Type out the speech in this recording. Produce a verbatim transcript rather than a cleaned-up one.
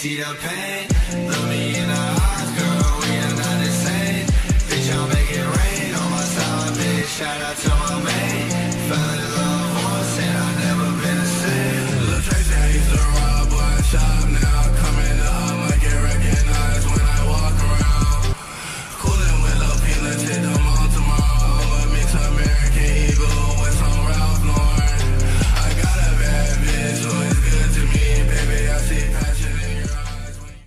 see the pain? Look me in the eyes, girl, we are not the same. Bitch, I'll make it rain on my side, bitch. Shout out to